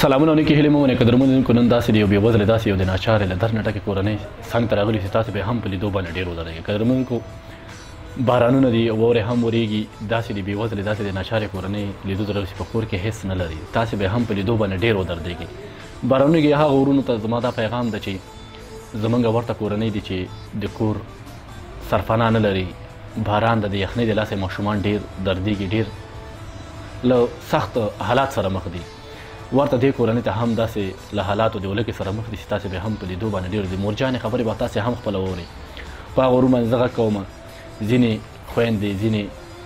سلامونه نیکې هیلې مو قدرمنونکو نن داسې یو بېوزله داسې یو د ناچارې له در نه ډکې کورنۍ څنګ ته راغلي چې تاسو به هم په لیدو باندې ډېر ودرېږئ. قدرمنونکو بارانونه دي، واورې هم ورېږي، داسې د بېوزلې داسې د ناچارې کورنۍ لیدو ته راغلي چې په کور کې هېڅ نه لري، تاسې به هم په لیدو باندې ډېر ودرېږئ. بارانونه کې هغه ورونو ته زما دا پیغام ده چې زمونږ ورته کورنۍ دي چې د کور سرپناه نه لري، باران د یخنۍ د لاسه ماشومان ډېر دردېږي، ډېر له سخت حالات سره مخ دي. ورته دې کورنۍ ته هم داسې له حالاتو د ولکې سره مخ دي چې تاسې به هم په لیدو باندې ډېر د مورجانې خبرې به تاسې هم خپله واورئ. په هغه ورو باندې زه غږ کومه ځینې خویندې ځینې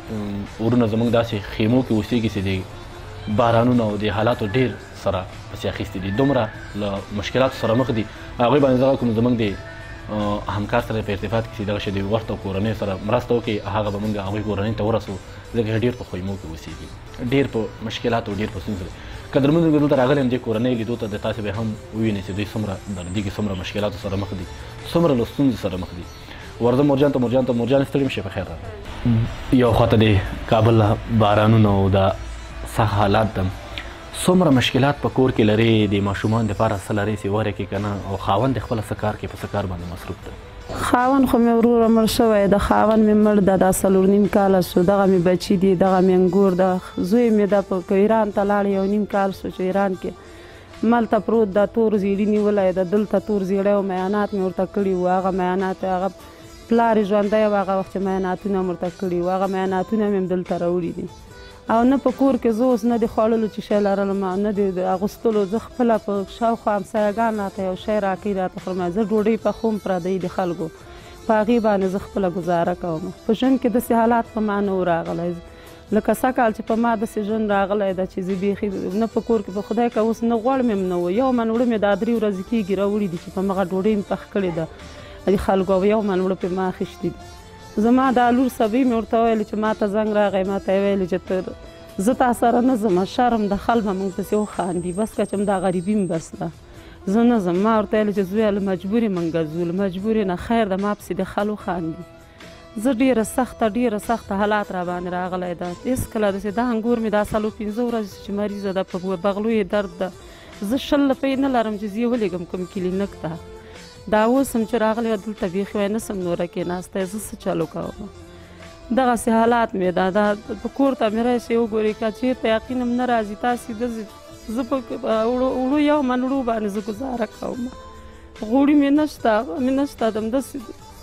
ورونه زموږ داسې خیمو کې اوسېږي چې د بارانونو او د حالاتو ډېر سره پسې اخیستي دي، دومره له مشکلاتو سره مخ دي. هغوی باندې زه غږ کوم زموږ د همکار سره په ارتباط کې چې دغه شی د ورته کورنیو سره مرسته وکړي، هغه به موږ هغوی کورنۍ ته ورسو، ځکه چې ډېر په خیمو کې اوسېږي، ډېر په مشکلاتو ډېر په ستونزو. قدرمنونکو دلته راغلی یم دې کورنۍ لیدو ته، د تاسې به هم ووینئ چې دوی څومره دردېږي، څومره مشکلاتو سره مخ دي، څومره له ستونزو سره مخ دي. ورځه مورجان ته مورجان ستړي مه شئ، په خیر راغلی. یو خواته د کابل بارانونه او د سخت حالات ده، څومره مشکلات په کور کې لري، د ماشومان دپاره څه لرئ چې وره کې که نه، او خاوند د خپله څه کار کې په څه کار باندې مصروف ده؟ خاوند خو مې وروره مړ شوی د خاوند مې مړ ده، دا 4.5 کاله شو، دغه مې بچي دي، دغه مې انګور ده. زوی مې ده په ایران ته لاړ، 1.5 کال شو چې ایران کې ملته پروت ده، تور زیړي نیولی ده، دلته تور زیړی او میانات مې ورته کړي وو. هغه میانات هغه پلار یې ژوندی و، هغه وخت چې میاناتونه مې ورته کړي وو، هغه میاناتونه مې هم دلته راوړي دي. او نه په کور کې زه اوس نه د خوړلو چې شی لرلم، نه د اغوستلو. زه خپله په شاوخوا همسایهګان راته یو شی راکوي، راته خورم، زه ډوډۍ پخوم پردی د خلکو، په هغې باندې زه خپله ګزاره کوم. په ژوند کې داسې حالات په ما نه و راغلی، لکه سږکال چې په ما داسې ژوند راغلی ده چې زه بیخي نه په کور کې په خدای که اوس نه غوړ مې نه و. یو من وړه مې دا 3 ورځې کېږي راوړي دي چې په مغه ډوډۍ مې پخ کړې ده د خلکو، او یو من وړه پرې ما اخیستي دي. زما دا لور صبي مې ورته ویلې چې ما ته زنګ راغی، ما ته یې ویلې چې زه تا سره نه ځم، شرم د خل به موږ پسې وخاندي، بس که چې دا غریبي م بس ده، زه نه ځم. ما ورته ویلې چې زویه له مجبورې موږ ځو، له مجبورې نه خیر ده، ما پسې د خل وخاندي. زه ډېره سخته حالات را باندې راغلی ده. هېڅکله داسې دا انګور مې دا 4-5 ورځې چې مریضه ده، په بغلو یې درد ده. زه 10 روپۍ نه لرم چې زه یې ولېږم کوم کلینیک ته. دا اوس هم چې راغلی دلته بیخي وای نسم نوره کېناستی، زه څه چلو کوم. دغسې حالات مې ده. دا په کور ته مې راشئ وګورئ، که چېرته یقین هم نه راځي تاسې زه په وړو یو من وړو باندې زه ګزاره کوم. غوړي مې نشته، مې نشته دمداسې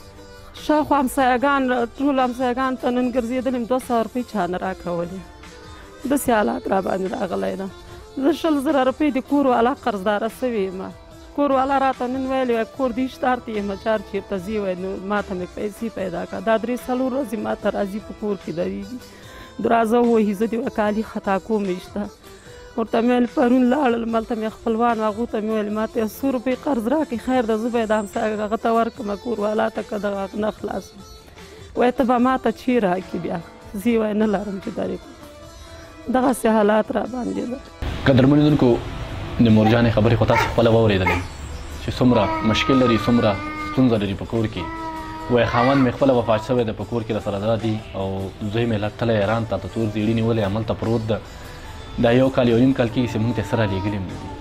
شاوخوا همسایهګان ټول همسایهګان ته نن ګرځېدلې یم، 200 روپۍ چا نه راکولې. داسې حالات را باندې راغلی ده. زه 100,000 روپۍ د کور والا قرضداره سوې یم. کور والا راته نن ویلې وای کور د اشتهار ته یم، چار چېرته ځي وای نو ما ته مې پیسې پیدا کړه. دا 3-4 ورځې ما ته راځي په کور کې درېږي، دروازه ووهي، زه د کالي خطا کوم ایشته. ورته مې ویل پرون لاړل ملته مې خپلوان، هغو ته مې ویل ما ته 100 روپۍ قرض راکړي، خیر ده زه به یې د همسایه هغه ته ورکړم کور والا ته، که دغه نه خلاص وایي ته به ما ته چی راکړي بیا، زه یې وایي نه لرم چې درې. دغسې حالات را باندې ده. قدرمنونکو د مورجانې خبرې خو تاسې خپله واورېدلې چې څومره مشکل لري، څومره ستونزه لري په کور کې. وایي خاوند مې خپله وفات شوی ده، په کور کې راسره دا دي، او زوی مې تللی ایران ته، تور زیړي نیولی هملته پروت ده. دا 1 کال 1.5 کال کېږي چې موږ ته سره لېږلي هم نه دي.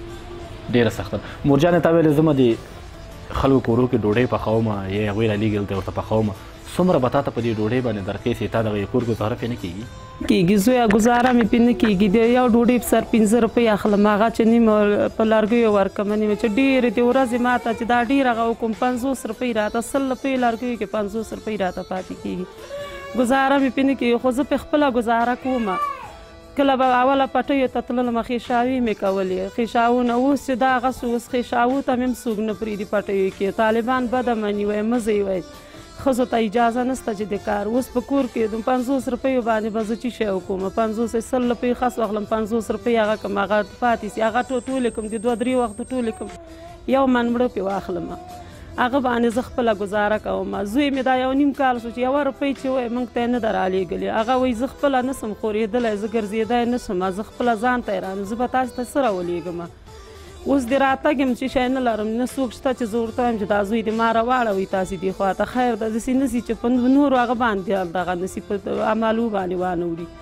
ډېره سخته. مورجانې تا ویلې زه د خلکو کورو کې ډوډۍ پخومه، یا هغوی رالېږي دلته ورته پخومه. څومره به تا ته په دې ډوډۍ باندې درکې چې تا دغه کور ګزاره پرې نه کېږي؟ کېږي زویه، ګزاره مې پرې نه کېږي. د یو ډوډۍ په سر 15 روپۍ اخلم، هغه چې نیمه په لرګیو ورکړم، نیمه چې ډېرې د ورځې ما ته چې دا ډېر هغه وکړم 50 روپۍ راته، 100 روپۍ لرګیو کې 50 روپۍ راته پاتې کېږي. ګزاره مې پرې نه کېږي، خو زه پرې خپله ګزاره کوم. کله به اوله پټیو ته تللم، خیشاوي مې کولې، خیشاوونه. اوس چې دا هغه سو، اوس خیشاوو ته مې هم څوک نه پرېږدي پټیو کې. طالبان بده مني، وایي مه ځئ، وایي ښځو ته اجازه نشته چې د کار. اوس په کور کې د 50 روپیو باندې به زه څه شی وکړم، 50-100 روپۍ خس واخلم، 50 روپۍ هغه کړم، هغه پاتې سي، هغه ټولې کړم، د 2-3 وخته ټولې کړم، یو من مړه پرې واخلم، هغه باندې زه خپله ګزاره کوم. زوی مې دا 1.5 کال شو چې 1 روپۍ چې وایي موږ ته یې نه ده رالېږلې. هغه وایي زه خپله نسم خورېدلی، زه ګرځېدی نشم، زه خپله ځان ته یې رانه، زه به تاسو ته څه راولېږم. اوس د راتګ یم چې شی نه لرم، نه څوک شته چې زه ورته وایم چې دا زوی دې ما راواړوئ تاسې دې خوا ته. خیر ده داسې نه سي چې په نورو هغه باندې دغه نه سي، په عملو باندې وانه وړي.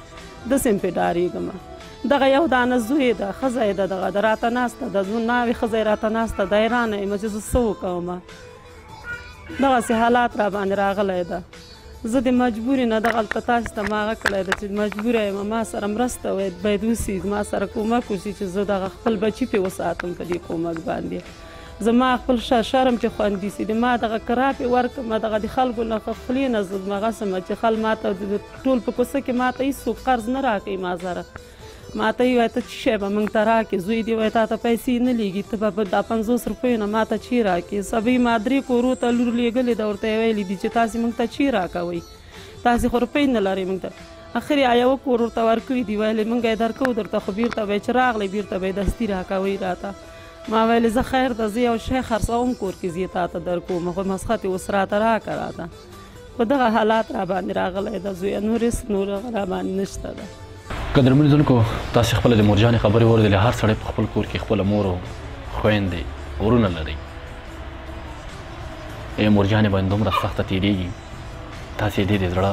داسې هم پرې ډارېږم. دغه یو دانه زوی ده، ښځه یې ده، دغه د راته ناسته ده، ناوې ښځه یې راته ناسته ده، حیرانه یم چې زه څه وکومه. دغسې حالات را باندې راغلی ده. زه د مجبورې نه دغلته تاسې ته ما هغه کړی ده چې مجبوره یم، ما سره مرسته باید وسي، ما سره کومک وشي چې زه دغه خپل بچي پرې وساتم په دې کومک باندې. زما خپل شرم چې خوندي سي، د ما دغه کرا پرې ورکړم، دغه د خلکو نه خولې نه زه هغسې چې ما ته ټول په کوڅه کې ما ته هېڅوک قرض نه راکوي ما سره. ما ته یې وایي ته څه شی به موږ ته راکړې، زوی دې وایي تا ته پیسې نه لېږي، ته به دا 50 روپیو نه ما ته چی راکړې. سبی ما 3 کورو ته لور لېږلې ده، ورته یې ویلي دي چې تاسې موږ ته چی راکوئ، تاسې خو روپۍ نه لرئ موږ ته. اخر یې یوه کور ورته ورکړي دي، ویلې موږ یې درکوو درته، خو بېرته به یې چې راغلی بېرته به یې دستي راکوئ راته. ما ویلې زه خیر ده، زه یو شی خرڅوم کور کې، زه یې تا ته درکوم، خو مسخت یې اوس راته راکړه راته. خو دغه حالات را باندې راغلی ده زویه، نور هېڅ نور را باندې نشته ده. قدرمنو لیدونکو، تاسې خپله د مورجانې خبرې واورېدلې. هر سړی په خپل کور کې خپله مور او خویندې ورونه لري. مورجانې باندې دومره سخته تېرېږي، تاسې دې د زړه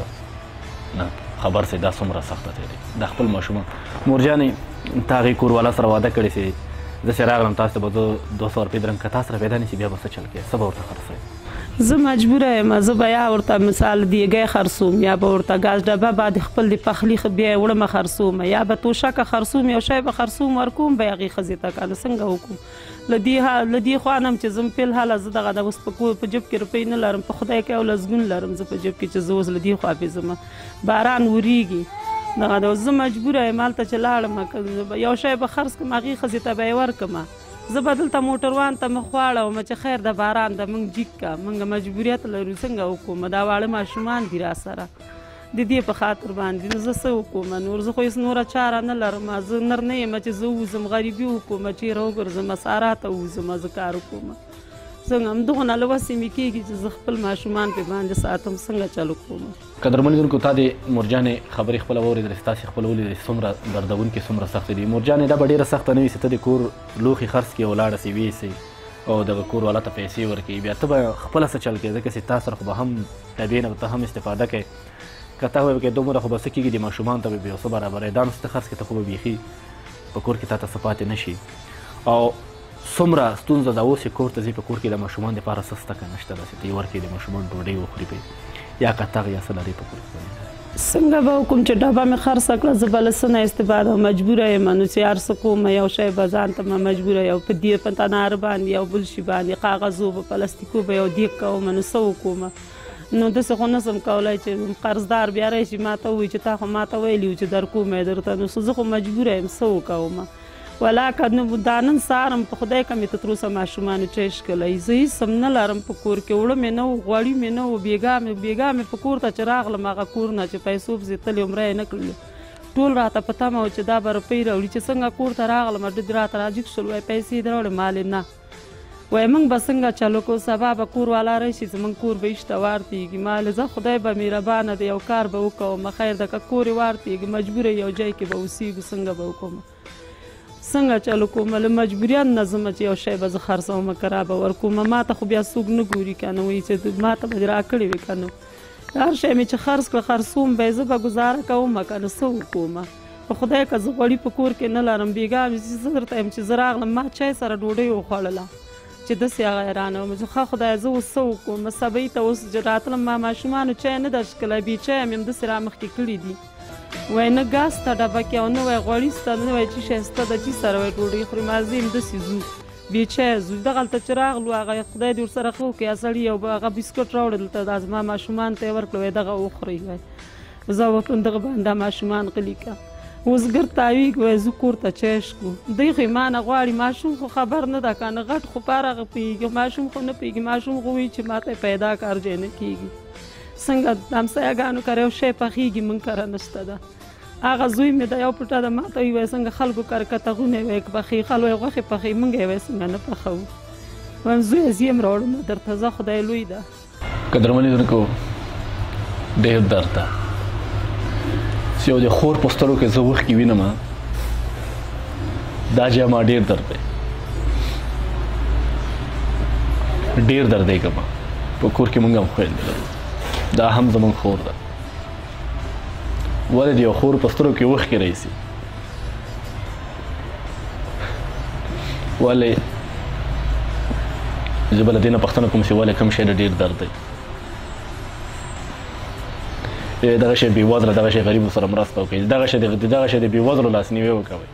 نه خبر سئ دا څومره سخته تېرېږي. دا خپل ماشومان مورجانې تا هغې کوروالا سره واده کړی سي، زه چې راغلم تاسو ته به زه 200 روپۍ درم، که تا سره پیدا نه شي بیا به څه چل کوې، څه به ورته خرڅوې؟ زه مجبوره یم، زه به یا ورته مثال دیګی خرڅوم، یا به ورته ګاز ډبه بعد خپل د پخلي بیا یې وړمه خرڅوم، یا به توشکه خرڅوم، یو شی به خرڅوم ورکوم به یې هغې ښځې ته، که نه څنګه وکړو. له دې خوا نه هم چې زه فلحاله زه دغه اوس په جب کې روپۍ نه لرم، په خدای کې یو لسګون لرم زه په جب کې چې زه اوس له دې خوا پېژمه. باران ورېږي دغه ده، زه مجبوره یم هلته چې لاړم، یو شی به خرڅ کړم هغې ښځې ته به یې ورکړم. زه به دلته موټروان ته مخ واړوم چې خیر د باران ده موږ جیګ که، موږ مجبوریت لرو څنګه وکړو، دا واړه ماشومان دي را سره، د دې په خاطر باندې نو زه څه وکړم نور، زه خو هېڅ نوره چاره نه لرم، زه نر نه یم چې زه ووځم غریبي وکړم، چېرې وګرځم سارا ته ووځم زه کار وکړم. څنګه همدغونه له وسې مې کېږي چې زه خپل ماشومان پرې باندې ساتم، څنګه چل وکړم. قدرمنو لیدونکو، تا د مورجانې خبرې خپله واورېدلې، ستاسې خپله ولیدلې څومره دردونکې څومره سختې دي. مورجانې دا به ډېره سخته نه وي چې ته د کور لوښي خرڅ کړې او لاړه سې ویې او دغه کور والا ته پیسې ورکوي، بیا ته به خپله څه چل کوې، ځکه چې تا سره خو به هم د دې نه ته هم استفاده کوې. که ته وایې دومره خو به څه کېږي، د ماشومانو ته به یو څه برابروې، دا نو څه ته خرڅ کړې ته خو به بیخي په کور کې تا ته څه پاتې نه شي. او څومره ستونزه ده اوس چې کور ته ځې، په کور کې د ماشومان دپاره څه سته که نشته، داسې ته یې ورکړې د ماشومان ډوډۍ وخوري پرې، یا قطغ یا څه لرې په کور کې؟ څنګه به وکړم چې ډبه مې خرڅه کړه، زه به له څه نه استفاده مجبوره یم، نو چې هر څه کوم یو شی به ځان ته مجبوره یو په دې په تنار باندې یو بل شي باندې کاغذو به پلاستیکو به یو دیګ کوم، نو څه وکړم؟ نو داسې خو نه شم کولی چې قرضدار بیا راشي ما ته ووایي چې تا خو ما ته ویلي وو چې درکوم یې درته، نو زه خو مجبوره یم څه وکوم. ولاکه نو دا نن سهار په خدای که مې ته تر اوسه ماشومانو چای ښکلی، زه هېڅ هم نه لرم په کور کې، اوړه مې نه و غوړي مې نه و، بېګا مې په کور ته چې راغلم هغه کور نه چې پیسو پسې تلې عمره یې نه کړلې، ټول راته په تمه و چې دا به روپۍ راوړي، چې څنګه کور ته راغلم راته راجګ شول، وایي پیسې یې راوړې، مالې نه، وایي موږ به څنګه چلو کوو، سبا به کور والا راشي زموږ کور به ایشته وارتېږي، مالې زه خدای به مهربانه دی یو کار به وکوم، خیر ده که کور یې وارتېږي مجبوره یو ځای کې به اوسېږو، څنګه به وکړم، څنګه چلو کوم، له مجبوریت نه ځمه چې یو شی به زه خرڅوم کرا به ورکوم، ما ته خو بیا څوک نه ګوري که نه، وایي چې ما ته به دې راکړې وي که نه، هر شی مې چې خرڅ کړه خرڅوم به یې، زه به ګزاره کوم که نه، څه وکړم؟ په خدای که زه غوړي په کور کې نه لرم، بېګا مې زه درته یم چې زه راغلم ما چای سره ډوډۍ وخوړله چې داسې هغه حیرانه وم چې ښه خدایه زه اوس څه وکړم، سبۍ ته اوس چې راتلم ما ماشومانو چای نه ده څښلی، بې چایه مې همداسې را مخکې کړي دي، وایي نه ګاز ته ډبه کې او نه وایي غوړي سته نه وایي چې شی سته ده چې سره وایي ډوډۍ خوري، ما زه همداسې ځو بې چایه ځو. دغلته چې راغلو هغه خدای دې ورسره ښه وکړي، سړي یو هغه بسکټ راوړل دلته دا زما ماشومان ته یې ورکړه، وایي دغه وخورئ، وایي زه به په دغه باندې ماشومان غلي که اوس ګر تاویږي، وایي زه کور ته چای څښو، دوی خو یې ما نه غواړي، ماشوم خو خبر نه ده که نه، غټ خو په هر هغه پوهېږي، ماشوم خو نه پوهېږي، ماشوم خو وایي چې ما ته پیدا کار ځای نه کېږي، څنګه همسایهګانو کره یو شی پخېږي موږ کره نشته ده، هغه زوی مې د یو پټه ده ما ته وایي څنګه خلکو کره کتغونه وایي پخې خلک وایي غوښې پخې، موږ یې وایي څنګه نه پخوو، وایم زویه زه یم راوړم درته ځه خدای لوی ده. قدرمنو لیدونکو، ډېر درد ده چې یو د خور په سترګو کې زه اوښکې وینم، دا جما ډېر درد دی، ډېر دردېږم، په کور کې موږ هم خویندې لرو، دا هم زموږ خور ده، ولې د یو خور په سترګو کې اوښکې رایسي ولې زه به له دې نه پوښتنه کوم چې ولې کوم شی ډېر درد دی دغه شی بېوزله دغه شی غریبو سره مرسته وکړئ دغه شی د بېوزلو لاسنیوی وکوئ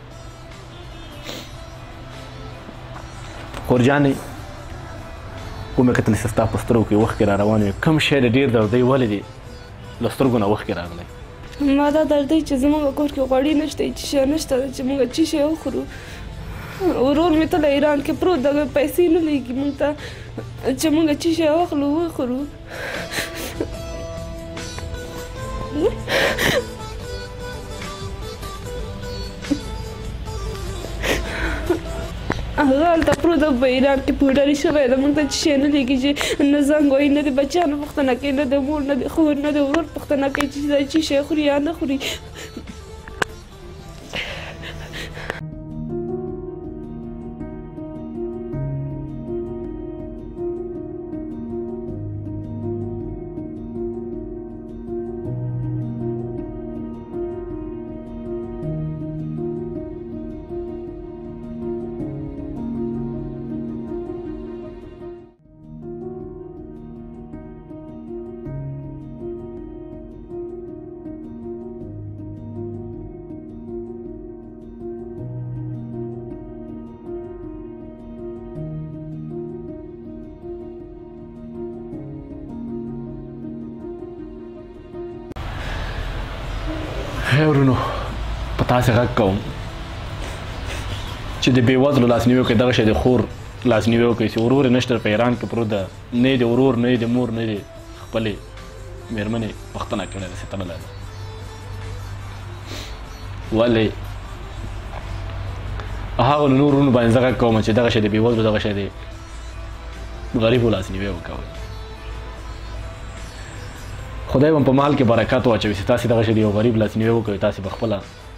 خور جانې کومې کتلې چې ستا په سترګو کې اوښکې را روانې وي کوم شی د ډېر درد دی ولې دې له سترګو نه اوښکې راغلی ما دا درد دی چې زموږ کور کې غوړي نشته چې شی نشته چې موږ څه شی وخورو ورور مې تل ایران کې پروت دغه پیسې نه لګي موږ ته چې موږ څه شی واخلو وخورو هغه هلته پروت ده په ایران کې پوډري شوی ده موږ ته څه شی نه لګي چې نه زنګ وایي نه د بچیانو پوښتنه کوي نه د مور نه د خور نه د ورور پوښتنه کوي چې دا څه شی خوري یا نه خوري ورونو په تاسې غږ کوم چې د بېوزلو لاسنیوی وکړئ دغه شی د خور لاسنیوی وکړئ چې ورور یې نشته په ایران کې پروت ده نه یې د ورور نه یې د مور نه یې د خپلې مېرمنې پوښتنه کړې ده چې تللی ده ولې هغو له نورو ورونو باندې زه غږ کوم چې دغه شی د بېوزلو دغه شی د غریبو لاسنیوی وکوئ خدای هم په مال کې برکت واچوي چې تاسې دغه شی د یو غریب لاسنیوی وکړئ تاسې به خپله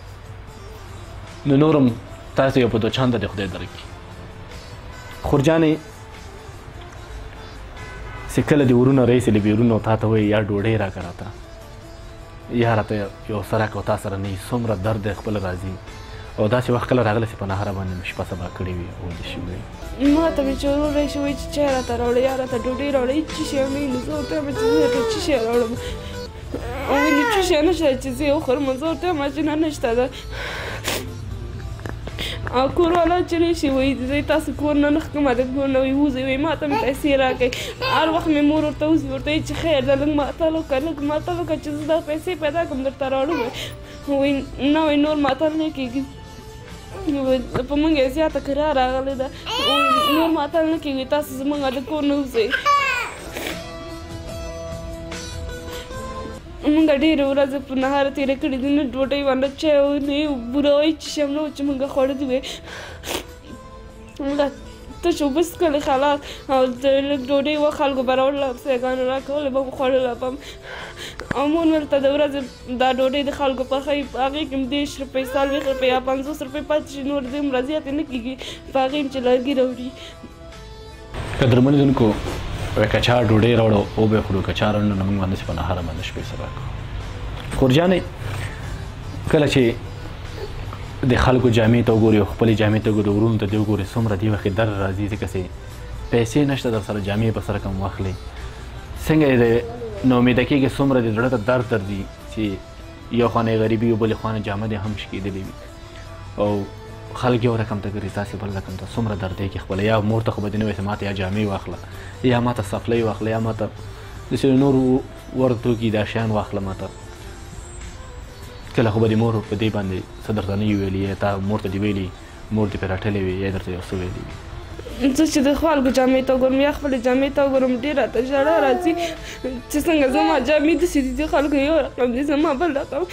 نو نور هم تاسې یو په دو چانده د خدای درکړي خورجانې چې کله دې ورونه رئیسې له بیرونه تا ته وایي یا ډوډۍ راکړه راته یا راته یو څه راکړه او تا سره نه وي څومره درد دی خپله راځي او داسې وخت کله راغلی چې په نهاره باندې مې شپه سبا کړې وي او دې شوی ما ته مې چې ورور راشي وایي چې چای راته راوړه یا راته ډوډۍ راوړه هېڅ څه شی هم نه وي نو زه ورته وایم چې زه درته څه شی راوړم او وایي نو څه شی نشته چې زه یې وخورم زه ورته وایم چې نه نشته ده او کوروالا چې راشي وایي زه تاسو کور نه نښ کومه د کور نه وایي وځئ وایي ما ته مې پیسې راکړئ هر وخت مې مور ورته وځي ورته وایي چې خیر ده لږ ماتل وکړه لږ ماتل وکړه چې زه دا پیسې پیدا کړم درته راوړم وایي نه وایي نور ماتل نه کېږي په موږ یې زیاته کرا راغلې ده نور ماتل نه کېږي تاسو زموږ د کور نه وځئ موږ ډېرې ورځې په نهاره تېره کړې دي نه ډوډۍ وه نه چای و نه بوره وایي چې شی هم نه و چې موږ خوړلي وې موږ تش اوبه څښلې خلاص او لږ ډوډۍ وه خلکو به راوړله همسایګانو راکولې به مو خوړله به او مور مې ورته د ورځې دا ډوډۍ د خلکو پخوي په هغې کې هم 30 روپۍ 40 روپۍ یا 50 روپۍ پاتې شي نور دومره زیاتې نه کېږي په هغې هم چې لرګي راوړي قدرمنو لیدونکو که چا ډوډۍ راوړه وبه یې خورو که چا راوړه نو موږ همداسې په نهاره باندې شپې سبا کوو خورجانې کله چې د خلکو جامې ته وګورې او خپلې جامې ته وګورې ورونو ته دې وګورې څومره دې وخت در راځي ځکه چې پیسې نشته در سره جامې په سره کم واخلې څنګه یې د ناامیده کېږي څومره د زړه ته درد درځي چې یو خوا نه غریبي او بلې خوا نه جامه دې هم شکېدلې وي او خلک یو رقم ته ګرځي تاسې بل رقم ته څومره درد دی کې خپله یا مور ته خو به دې نه وایي چې ما ته یا جامې واخله یا ما ته صفلۍ واخله یا ما ته داسې نور ور توکي دا شیان واخله ما ته کله خو به دې مور په دې باندې څه درته نه وي ویلي یا تا مور ته دې ویلي مور دې پرې راټلې وي یا درته یو څه ویلي وي زه چې د خلکو جامې ته وګورم یا خپلې جامې ته وګورم ډېر راته ژړا راځي چې څنګه زما جامې داسې دي د خلکو یو رقم دي زما بل رقم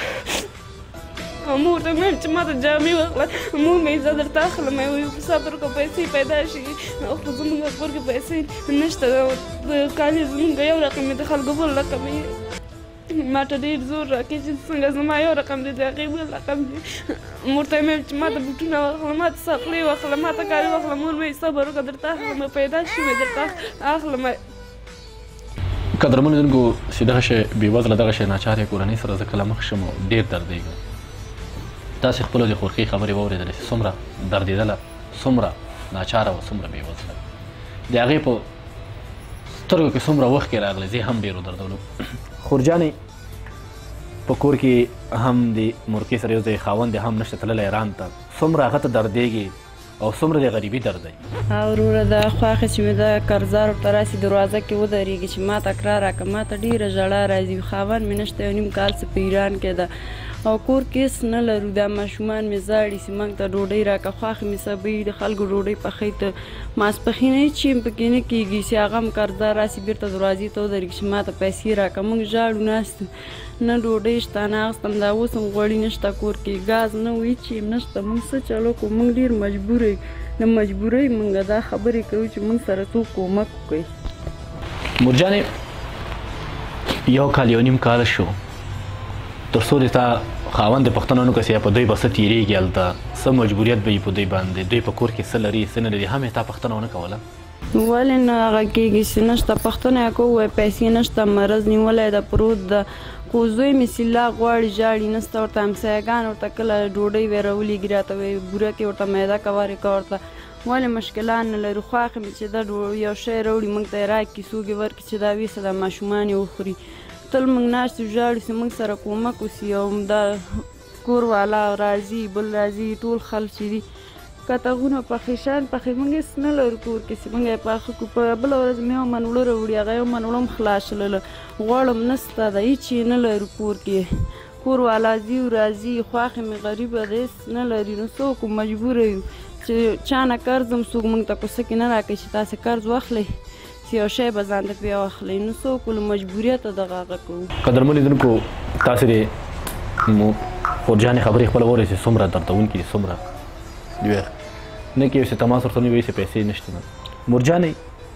او مور ته مې ویل چې ما ته جامې واخله مور مې زه درته اخلم وایي صبر وکړه پیسې پیدا شي خو زموږ کور کې پیسې نشته د کالي زموږ یو رقم د خلکو بل رقم ما ته ډېر زور راکړي چې څنګه زما یو رقم دی د هغې بل رقم دی مور ته یې مې چې ما ته بوټونه واخله ما ته صفلۍ واخله ما ته کالي واخله مور مې صبر وکړه درته اخلم پیدا شي مې درته اخلم قدرمنو لیدونکو چې دغه شی بېوزله دغه شی ناچارې کورنۍ سره زه کله مخ شم ډېر دردېږم. تاسې خپلو د خورښۍ خبرې واورېدلې چې څومره دردېدله، څومره ناچاره وه، څومره بېوزله. د هغې په سترګو کې څومره اوښکې راغلې، زه هم ډېر ودردولو. خورجانې په کور کې هم د مورکۍ سره یو ځای خاوند یې هم نشته تللی ایران ته، څومره هغه ته دردېږي او څومره د غریبي درد دی. وروره دا خواښې چې مې د کارزار ورته راسي دروازه کې ودرېږي چې ما ته کړه راکړه، ما ته ډېره ژړا راځي. خاوند مې نشته، یو نیم کال څه په ایران کې ده او کور کې هېڅ نه لرو. دا ماشومان مې زاړي چې موږ ته ډوډۍ راکړه، خوښې مې سبوي، د خلکو ډوډۍ پخوي ته ماسپښین هېڅ شی هم پکې نه کېږي چې هغه هم کارزار راسي بېرته دروازې ته ودرېږي چې ما ته پیسې راکړه. موږ ژاړو ناست نه ډوډۍ شته نه اخیستم، دا اوس هم غوړي نشته کور کې، ګاز نه و، هېڅ شی نشته. موږ څه چلو کوو؟ موږ ډېر مجبور یو، د مجبورۍ موږ دا خبرې کوو چې موږ سره څوک کومک وکړي. مورجانې یو کال یو نیم کال شو تر څو د تا خاوند د پوښتنه ونه کړه چې په دوی به څه تېرېږي هلته، څه مجبوریت به وي په دوی باندې، دوی په کور کې څه لري څه نه لري، هم یې تا پوښتنه ونه کوله؟ ولې نه هغه کېږي چې نشته، پوښتنه یې کوو وایي پیسې نشته، مرض نیولی ده، پروت ده. خو زوی مې سلا غواړي، ژاړي، نسته ورته همسایهګان ورته کله ډوډۍ ویرولېږي راته وایي بوره کې ورته میده که وارې که ورته ولې مشکلات نه لرو. خوښې مې چې دا یو شی راوړي موږ ته یې راکړي، څوک یې ورکړي چې دا ویسه دا ماشومان یې وخوري. تل موږ ناست یو ژاړو چې موږ سره کومک وسي او دا کور والا راځي بل راځي ټول خلک چې دي کتغونه پخې شان پخې موږ هېڅ نه لرو کور کې چې موږ یې پاخه کړو. په بله ورځ مې یو منوړه راوړي، هغه یو منوړه هم خلاص شلله، غوړ هم نسته ده، هېڅ یې نه لرو کور کې. کور والا ځي راځي، خوښې مې غریبه ده، هېڅ نه لري. نو څه وکړو؟ مجبوره یو چې چا نه قرض هم څوک موږ ته کوڅه کې نه راکوي چې تاسې قرض واخلئ چې یو شی به ځان ته پرې واخلئ. نو څه وکړو؟ له مجبوریته دغه هغه کوو. قدرمنو لیدونکو تاسې د خورجانې خبرې خپله واورئ چې څومره دردونکي دي، څومره نه کېږي چې تماس ورته نه وایي چې پیسې نشته ده. مورجانې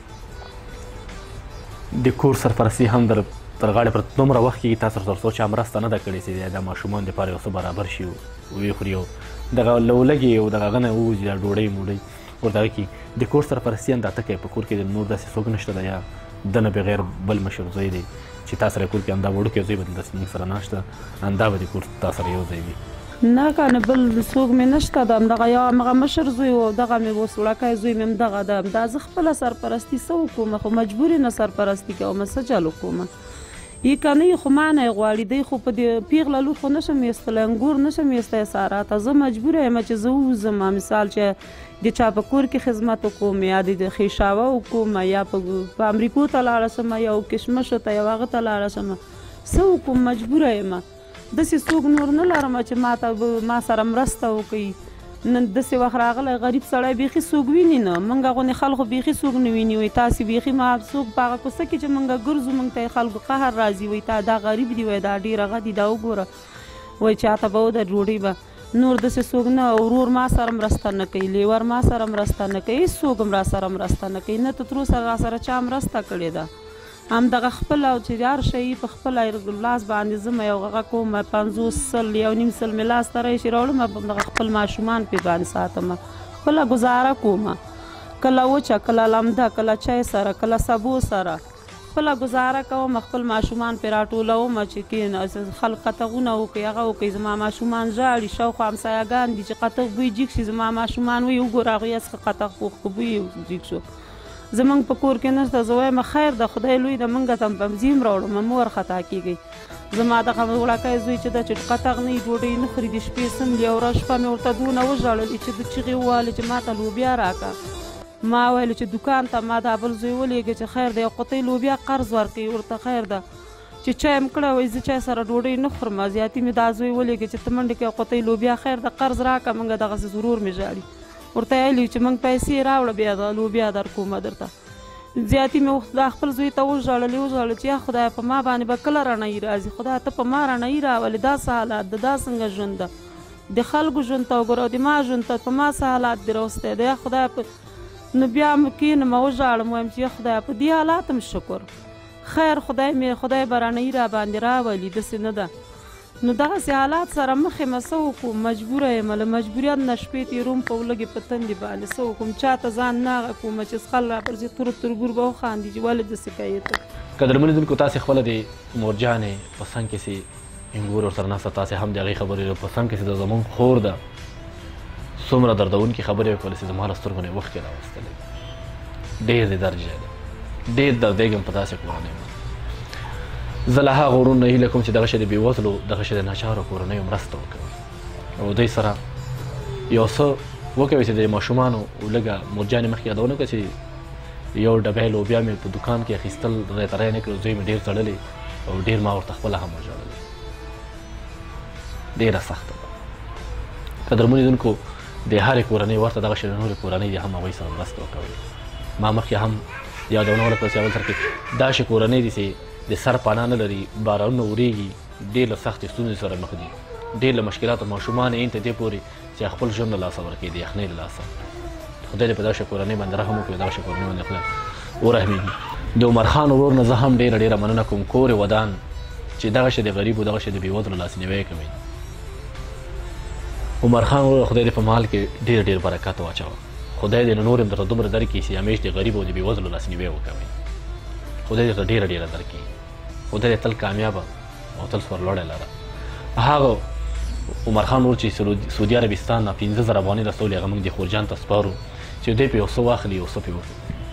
د کور سرپرستي هم در غاړې پر دومره وخت کېږي تاسو تر څو چا مرسته نه ده کړې چې د ماشومانو دپاره یو څه برابر شي ویې خوري او دغه له ولږې او دغه هغه نه ووځي دا ډوډۍ موډۍ ورته هغه کړي. د کور سرپرستي هم دا ته کوي په کور کې د نور داسې څوک نشته ده یا ده نه بغیر بل مشر زوی دی چې تا سره کور کې همدا وړوکی زوی به دلته موږ سره ناشته همدا به د کور تا سره یو ځای وي؟ نه کنه بل څوک مې نشته ده، همدغه یو همغه مشر زوی و، دغه مې اوس وړوکی زوی مې همدغه ده. دا زه خپله سرپرستي څه وکړم؟ خو مجبور نه سرپرستي کوم، څه چل وکړم؟ یې که نه خو ما نه یې غواړي، دی خو په دې پیغله لور خو نشم ایستلی، انګور نشم ایستی سارا ته. زه مجبوره یم چې زه ووځم، مثال چې د چا په کور کې خدمت وکړم یا د خیشاوه وکړم یا په امریکو ته لاړه شم یا کشمشو ته یو هغه ته لاړه شم، څه وکړم؟ مجبوره یم. داسې څوک نور نه لرم چې ما سره مرسته وکړي. نن داسې وخت راغلی غریب سړی بیخي څوک ویني نه، موږ غوندې خلکو بیخي څوک نه ویني. وایي تاسې بیخي ما څوک په هغه کوڅه کې چې موږ ګرځو موږ ته خلکو قهر راځي، وایي تا دا غریب دی، وایي دا ډېر هغه دي، دا وګوره، وایي چاته به وده ډوډۍ به نور داسې څوک نه. ورور ما سره مرسته نه کوي، لیور ما سره مرسته نه کوي، هېڅ څوک هم را سره مرسته نه کوي، نه تر اوسه را سره چا مرسته کړې ده. همدغه خپله چې هر شی په خپله لاس باندې ځم یو هغه کوم 50 سل یو نیم سل مې لاس ته راشي راوړم، همدغه خپل ماشومان پرې باندې ساتم، خپله ګزاره کوم، کله وچه کله لمده کله چای سره کله سبو سره خپله ګزاره کوم، خپل ماشومان پرې راټولوم چې خلک قطغونه وکړي هغه وکړي. زما ماشومان ژاړي، شاوخوا همسایهګان دي چې قطغ بوی جګ شي، زما ماشومان وایي وګوره هغوی څخه قطغ پوخ بوی جګ شو. زمونږ په کور کې نشته، زه وایم خیر ده خدای لوی ده، موږ ته هم پمزیم راوړم مه وارخطا کېږئ. زما دغه وړوکی زوی چې ده چې قطغ نه وي ډوډۍ نه خوري، د شپې څنډې یو ورځ شپه مې ورته دونه وژړلې چې د چغې ووهلې چې ما ته لوبیا راکړه. ما ویلې چې دوکان ته ما دا بل زوی ولېږه چې خیر ده یو قطۍ لوبیا قرض ورکوي ورته، خیر ده چې چای م کړه وایي زه چای سره ډوډۍ نه خورم، زیاتي مې دا زوی ولېږه چې ته منډې کې یو قطۍ لوبیا خیر ده قرض راکړه. موږ دغسې ضرور مې ژاړي، ورته ویلي چې موږ پیسې راوړه بیا د لوبیا در کومه درته. زیاتي مې دا خپل زوی ته وژړلې چې یا خدایه په ما باندې به کله رڼایي راځي، خدایه ته په ما رڼایي راولې، دا څه حالات ده، دا څنګه ژوند ده، د خلکو ژوند ته وګوره او د ما ژوند ته په ما څه حالات دي راوستی ده. یا خدایه نو بیا م کښېنم وژاړم وایم چې یا خدایه په دې حالات هم شکر، خیر خدای به رڼایي را باندې راولي، داسې نه ده. نو دغسې حالات سره مخ یم، څه وکړو؟ مجبوره یم، له مجبوریت نه شپې تېروم په ولږې په تندې باندې، څه وکړم؟ چا ته ځان نه هغه کوم چې څښل را پرځي تور تربور به وخاندي چې ولې داسې کوې ته. قدرمنو لیدونکو تاسې خپله د مورجانې په څنګ کې سې انګور ورسره ناسته تاسې هم د هغې خبرې په څنګ کې سې د زموږ خور ده څومره دردونکې خبرې وکړلې چې زما له سترګو نه یې اوښکې راوستلې ډېر دې درد ژی دی ډېر دردېږم په داسې کورنۍ باندې زه له هغه وروڼو نه هیله کوم چې دغه شی د بېوزلو دغه شی د ناچارو کورنیو مرسته وکوئ او دوی سره یو څه وکوئ چې د ماشومانو لږه مورجانې مخکې یادونه کړه چې یو ډبی لوبیا مې په دوکان کې اخیستل راته رایه نه کړل زوی مې ډېر ژړلې او ډېر ما ورته خپله هم وژړلې ډېره سخته ده قدرمنو لیدونکو د هرې کورنۍ ورته دغه شی د نورې کورنۍ دي هم هغوی سره مرسته وکوئ ما مخکې هم یادونه ولکړه چې هغوی سره کې داسې کورنۍ دي چې د سر پناه نه لري بارانونه ورېږي ډېر له سختې ستونزې سره مخ دي ډېر له مشکلاتو ماشومان یې تر دې پورې چې خپل ژوند له لاسه ورکوي د یخنۍ له لاسه خدای دې په دغه کورنۍ باندې رحم وکړي دغه کورنۍ باندې خدای ورحمېږي د عمر خان ورور نه زه هم ډېره مننه کوم کور ودان چې دغه شی د غریبو دغه شی د بېوزلو لاسنیوی کوي عمر خان ورور خدای دې په مال کې ډېر برکت واچوه خدای دې نور هم درته دومره درکړي چې همیش د غریبو او د بېوزلو لاسنیوی وکوئ خدای دې ته ډېره درکړي خدای دې تل کامیابه او تل سرلوړی لره هغه عمر خان ورور چې سعودي عربستان نه 15,000 افغانۍ رسولې هغه موږ د خورجان ته سپارو چې دوی پې یو څه واخلي یو څه پې وکړي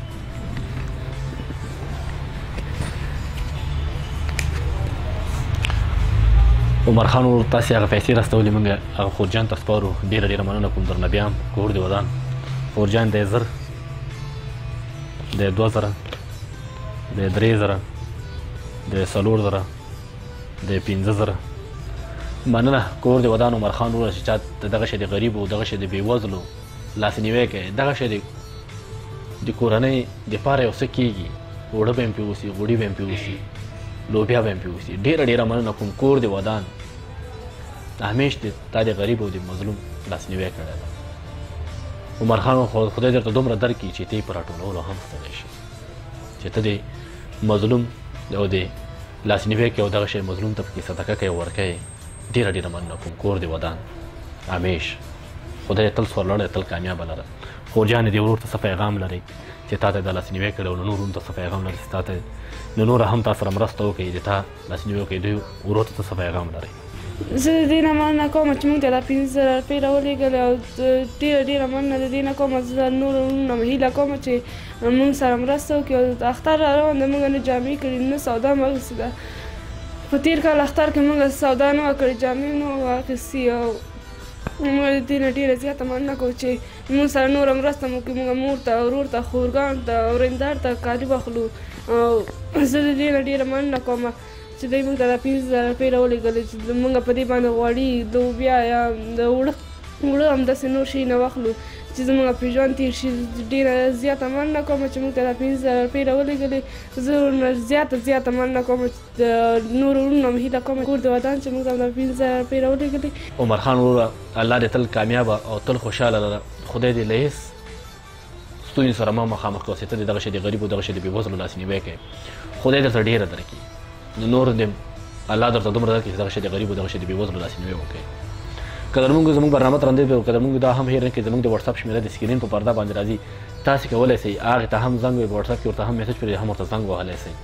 عمر خان ورور تاسې هغه پیسې راستولې موږ هغه خورجان ته سپارو ډېره مننه کوم درنه بیا هم کور دې ودان خورجان دی 1000 دی 2000 دی 3000 دی 4000 دی 15000 مننه کور دې ودان عمر خان وروره چې چا دغه شی د غریبو دغه شی د بېوزلو لاسنیوی کوي دغه شی د کورنۍ دپاره یو څه کېږي اوړه به هم پرې اوسي غوړي به هم پرې اوسي لوبیا به هم پرې اوسي ډېره مننه کوم کور دې ودان همیش دې تا د غریب او د مظلوم لاسنیوی کړی ده عمر خان خدای درته دومره درکړي چې ته یې په راټولولو هم ستړی شي چې ته د مظلوم او د لاسنیوی کوي او دغه شی مظلوم ته پکې صدقه کوي او ورکوي ډېره مننه کوم کور دې ودان همیش خدای تل سرلوړی تل کامیابه لره خورجانې دې ورور ته څه پیغام لرئ چې تا ته دا لاسنیوی کړی او نور هم ته څه پیغام لري چې تا ته نور هم تا سره مرسته وکړي د تا لاسنیوی وکړي دوی ورور ته څه پیغام لرئ زه د دې نه مننه کوم چې موږ ته دا 15,000 روپۍ راولېږلې او ډېره مننه د دې نه کوم زه نورو وروڼو نه هیله کوم چې موږ سره مرسته وکړي او اختر را روان دی موږ نه جامې کړي نه سودا مو اخیستې ده په تېر کال اختر کې موږ سودا نه وه کړې جامې نه وه اخیستې او موږ د دې نه ډېره زیاته مننه کوو چې موږ سره نوره مرسته مو وکړي موږ مور ته ورور ته خورګانو ته ورېندار ته کالي واخلو او زه د دې نه ډېره مننه کوم چې دوی موږ ته دا 15,000 روپۍ راولېږلې چې موږ په دې باندې غوړي لوبیا یا د اوړه همداسې نور شي نه واخلو چې زموږ پرې ژوند تېر شي ډېره زیاته مننه کوم چې موږ ته دا 15,000 روپۍ راولېږلې زه ورنه زیاته مننه کوم چې د نورو وروڼو هم هیله کوم کور دې ودان چې موږ ته دا 15,000 روپۍ راولېږلې عمر خان وروره الله دې تل کامیابه او تل خوشحاله لره خدای دې له هېڅ ستونزې سره مه مخامخ کوه چې ته دې دغه شی د غریبو دغه شی د بېوزلو لاسنیوی کوې خدای درته ډېره درکړي نور دې الله درته دومره درکړي چې دغه شی د غریبو دغه شی د بېوزلو لاسنیوی وکړي که زموږ برنامه ته رانده که زموږ دا هم هېر نه کړئ زموږ د وټساپ شمېره د سکرین په پرده باندې راځي تاسې کولی شئ هغې ته هم زنګ وي په وټساپ کې ورته هم میسج پرې هم ورته زنګ وهلی شئ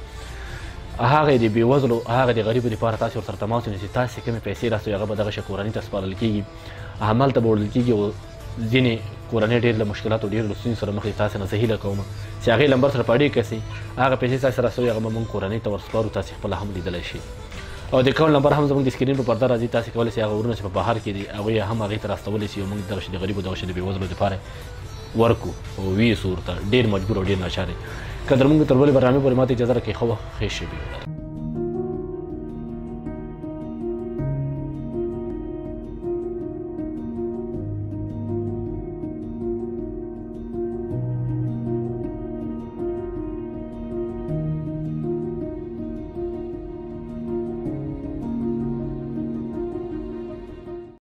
هغه د بېوزلو هغه د غریبو دپاره تاسې ورسره تماس ونیسئ تاسې کومې پیسې راستوئ هغه به دغه شی کورنۍ ته سپارل کېږي همالته به وړل کېږي او ځینې کورنۍ ډېر له مشکلاتو ډېر له ستونزې سره مخ دي تاسې نه زه هیله کوم چې هغې نمبر سره په اړیکه شئ هغه پیسې تاسې راستوئ هغه به موږ کورنۍ ته ورسپارو تاسې خپله هم لیدلی شئ او د اکاونټ نمبر هم زموږ د سکرین په پرده راځي تاسې کولی شئ هغه ورونه چې په بهر کې دي هغوی هم هغې ته راستولی شي او موږ دغه شي د غریبو دغه شي د بېوزلو دپاره ورکو او ویسو ورته ډېر مجبور او ډېر ناچار یې که در موږ تر بلې برنامې پورې ما ته اجازه راکړئ ښه وخت ښې شپې